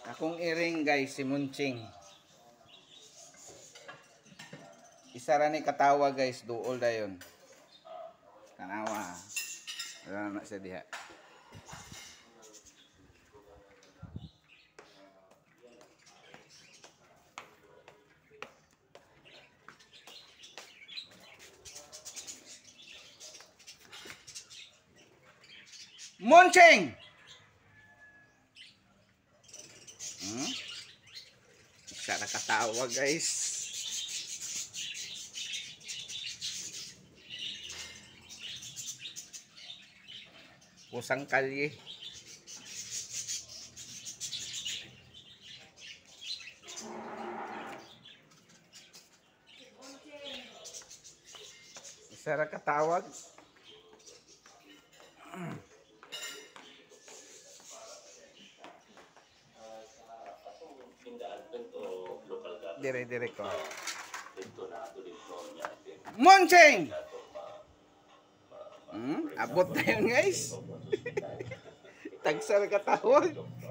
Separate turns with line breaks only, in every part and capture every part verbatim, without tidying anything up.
Akong iring guys, si Munching. Isa ra ni katawa guys, duol dayon. Tanawa. Wala na siya diha. Munching! Hmm? Isa ra katawa guys. Pusang kalye. Isa ra katawag. Dire-dire ko. Munching! Hmm? Abot na yun guys. Tagsar katawag.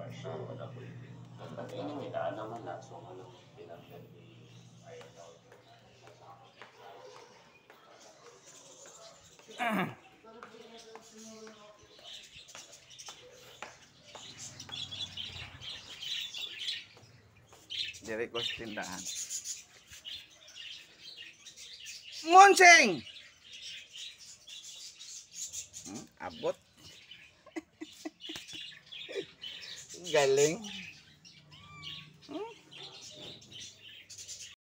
Dire ko sa tindahan. Munching! Hmm? Abot. Galing.